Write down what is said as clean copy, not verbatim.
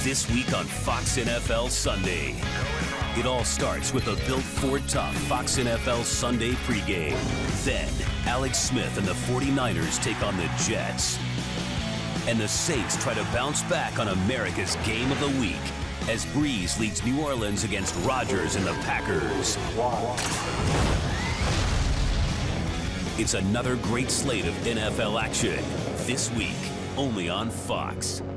This week on Fox NFL Sunday. It all starts with a Built Ford Tough Fox NFL Sunday pregame. Then, Alex Smith and the 49ers take on the Jets. And the Saints try to bounce back on America's Game of the Week as Breeze leads New Orleans against Rodgers and the Packers. It's another great slate of NFL action this week, only on Fox.